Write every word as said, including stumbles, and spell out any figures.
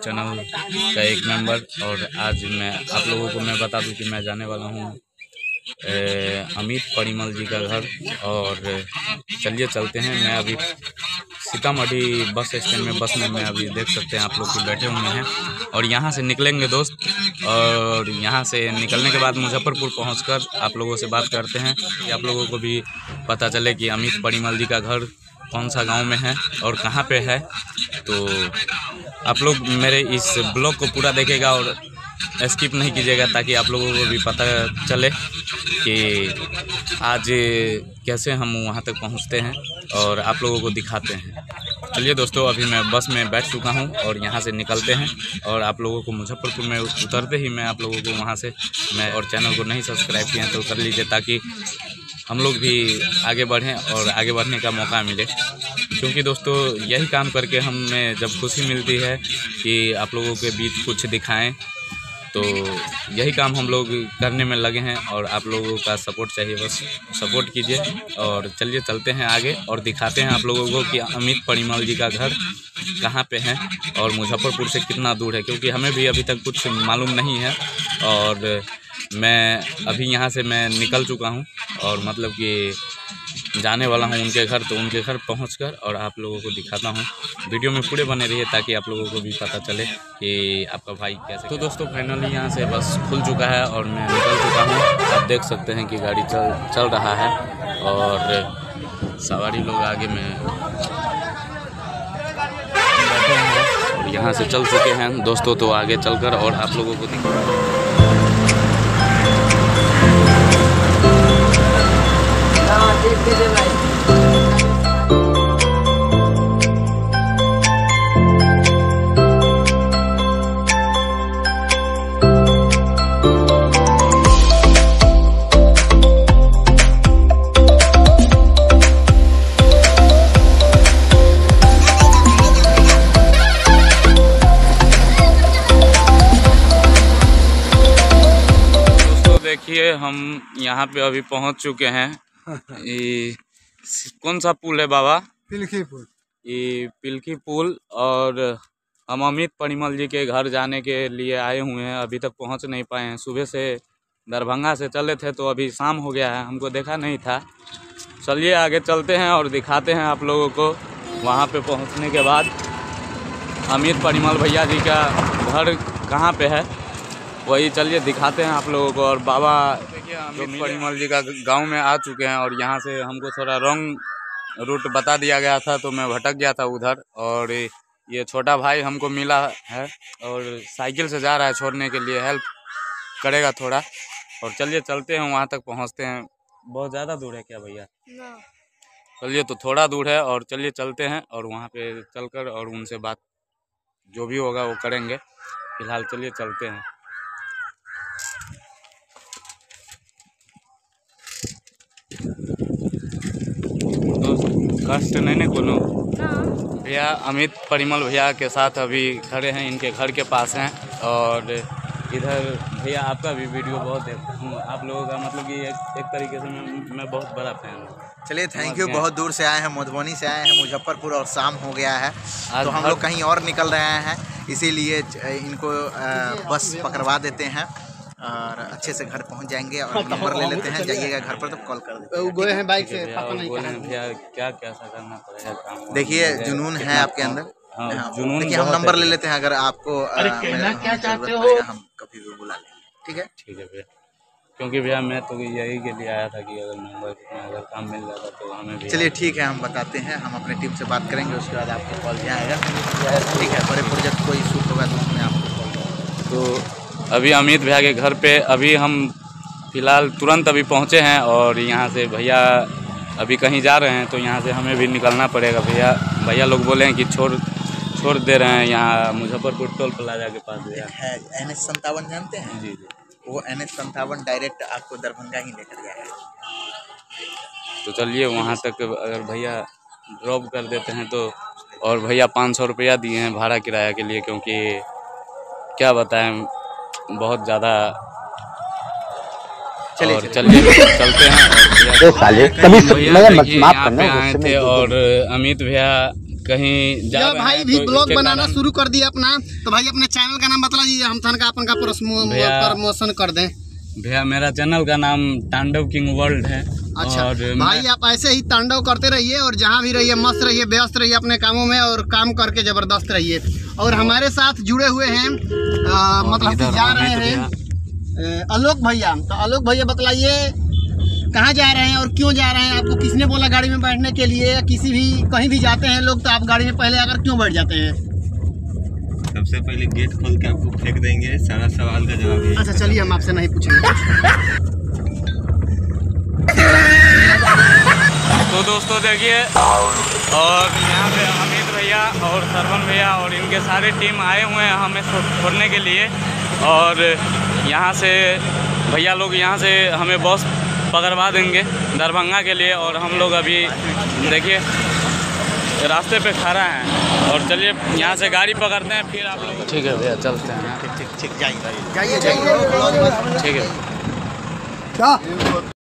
Channel का एक member. और आज मैं आप लोगों को मैं बता दूं कि मैं जाने वाला हूं अमित परिमल जी का घर। और चलिए चलते हैं। मैं अभी सीतामढ़ी बस स्टैंड में बस में मैं अभी देख सकते हैं आप लोग की बैठे हुए हैं। और यहाँ से निकलेंगे दोस्त, और यहाँ से निकलने के बाद मुजफ्फरपुर पहुंचकर आप लोगों से बात करते हैं कि आप लोगों को भी पता चले कि अमित परिमल जी का घर कौन सा गांव में है और कहाँ पे है। तो आप लोग मेरे इस ब्लॉग को पूरा देखेगा और स्किप नहीं कीजिएगा, ताकि आप लोगों को भी पता चले कि आज कैसे हम वहां तक पहुंचते हैं और आप लोगों को दिखाते हैं। चलिए दोस्तों, अभी मैं बस में बैठ चुका हूं और यहां से निकलते हैं और आप लोगों को मुजफ्फरपुर में उतरते ही मैं आप लोगों को वहां से मैं और चैनल को नहीं सब्सक्राइब किए हैं तो कर लीजिए, ताकि हम लोग भी आगे बढ़ें और आगे बढ़ने का मौका मिले। क्योंकि दोस्तों यही काम करके हमें जब खुशी मिलती है कि आप लोगों के बीच कुछ दिखाएं, तो यही काम हम लोग करने में लगे हैं और आप लोगों का सपोर्ट चाहिए, बस सपोर्ट कीजिए। और चलिए चलते हैं आगे और दिखाते हैं आप लोगों को कि अमित परिमल जी का घर कहाँ पे है और मुजफ्फरपुर से कितना दूर है, क्योंकि हमें भी अभी तक कुछ मालूम नहीं है। और मैं अभी यहाँ से मैं निकल चुका हूँ और मतलब कि जाने वाला हूँ उनके घर। तो उनके घर पहुँचकर और आप लोगों को दिखाता हूँ। वीडियो में पूरे बने रहिए ताकि आप लोगों को भी पता चले कि आपका भाई कैसे। तो दोस्तों फाइनली यहाँ से बस खुल चुका है और मैं निकल चुका हूँ। आप देख सकते हैं कि गाड़ी चल चल रहा है और सवारी लोग आगे में बैठे हैं और यहाँ से चल चुके हैं दोस्तों। तो आगे चलकर और आप लोगों को दिखाता देखिए हम यहाँ पे अभी पहुँच चुके हैं। ये कौन सा पुल है बाबा? पिलखी पुल। ये पिलखी पुल। और हम अमित परिमल जी के घर जाने के लिए आए हुए हैं, अभी तक पहुँच नहीं पाए हैं। सुबह से दरभंगा से चले थे तो अभी शाम हो गया है, हमको देखा नहीं था। चलिए आगे चलते हैं और दिखाते हैं आप लोगों को। वहाँ पे पहुँचने के बाद अमित परिमल भैया जी का घर कहाँ पे है वही चलिए दिखाते हैं आप लोगों को। और बाबा देखिए अमित परिमल जी का गांव में आ चुके हैं और यहाँ से हमको थोड़ा रॉन्ग रूट बता दिया गया था तो मैं भटक गया था उधर। और ये छोटा भाई हमको मिला है और साइकिल से जा रहा है छोड़ने के लिए, हेल्प करेगा थोड़ा। और चलिए चलते हैं वहाँ तक पहुँचते हैं। बहुत ज़्यादा दूर है क्या भैया? चलिए तो थोड़ा दूर है और चलिए चलते हैं और वहाँ पे चलकर और उनसे बात जो भी होगा वो करेंगे। फिलहाल चलिए चलते हैं। कष्ट नहीं ना कोनो भैया अमित परिमल भैया के साथ अभी खड़े हैं, इनके घर के पास हैं। और इधर भैया आपका भी वीडियो बहुत देखता हूँ, आप लोगों का मतलब कि एक, एक तरीके से मैं, मैं बहुत बड़ा फैन हूँ। चलिए थैंक यू। बहुत दूर से आए हैं, मधुबनी से आए हैं मुजफ्फरपुर और शाम हो गया है तो हम लोग कहीं और निकल रहे हैं, इसीलिए इनको बस पकड़वा देते हैं और अच्छे से घर पहुंच जाएंगे। और नंबर ले लेते हैं, जाइएगा घर पर तो कॉल कर देते हैं। गए हैं बाइक से, पता नहीं भैया क्या क्या करना पड़ेगा काम। देखिए जुनून है आपके अंदर। हाँ, जुनून। देखिए हम नंबर ले लेते हैं, अगर आपको क्या चाहते हो हम कभी भी बुला लेंगे। ठीक है ठीक है भैया, क्योंकि भैया मैं तो यही के लिए आया था कि अगर नंबर अगर काम मिल जाता तो हमें भी। चलिए ठीक है, हम बताते हैं, हम अपने टीम से बात करेंगे, उसके बाद आपको कॉल जाएगा। ठीक है, बड़े प्रोजेक्ट कोई शूट होगा तो उसमें आपको कॉल करेंगे। तो अभी अमित भैया के घर पे अभी हम फिलहाल तुरंत अभी पहुंचे हैं और यहाँ से भैया अभी कहीं जा रहे हैं तो यहाँ से हमें भी निकलना पड़ेगा। भैया भैया लोग बोले हैं कि छोड़ छोड़ दे रहे हैं यहाँ मुजफ्फरपुर टोल प्लाजा के पास है। एन एस संतावन जानते हैं? जी जी, वो एन एस संतावन डायरेक्ट आपको दरभंगा ही लेकर जाएगा। तो चलिए वहाँ तक अगर भैया ड्रॉप कर देते हैं तो। और भैया पाँच सौ रुपया दिए हैं भाड़ा किराया के लिए, क्योंकि क्या बताएं बहुत ज़्यादा। चलिए चलिए चलते हैं। और भैया यहाँ पे आए थे और अमित भैया कहीं जा रहे भाई हैं भी तो ब्लॉग इसके बनाना कारण- शुरू कर दिया अपना। तो भाई अपने चैनल का नाम बता दीजिए, हम थन का अपन का भैया- प्रमोशन कर दें। भैया मेरा चैनल का नाम तांडव किंग वर्ल्ड है। अच्छा और भाई मैं- आप ऐसे ही तांडव करते रहिए और जहाँ भी रहिए मस्त रहिए, व्यस्त रहिए अपने कामों में और काम करके जबरदस्त रहिए। और हमारे साथ जुड़े हुए हैं आ, मतलब कि जा रहे हैं अ, आलोक भैया। तो आलोक भैया बतलाइए कहाँ जा रहे हैं और क्यों जा रहे हैं? आपको किसने बोला गाड़ी में बैठने के लिए? या किसी भी कहीं भी जाते हैं लोग तो आप गाड़ी में पहले आकर क्यों बैठ जाते हैं? सबसे पहले गेट खोल के आपको फेंक देंगे, सारा सवाल का जवाब यही। अच्छा चलिए हम आपसे नहीं पूछेंगे। तो दोस्तों देखिए, और यहाँ पे अमित भैया और सरवन भैया और इनके सारे टीम आए हुए हैं हमें छोड़ने के लिए। और यहाँ से भैया लोग यहाँ से हमें बस पकड़वा देंगे दरभंगा के लिए। और हम लोग अभी देखिए रास्ते पे खड़ा हैं और चलिए यहाँ से गाड़ी पकड़ते हैं, फिर आप लोग। ठीक है भैया चलते हैं। ठीक ठीक ठीक जाइए जाइए जाइए ठीक है क्या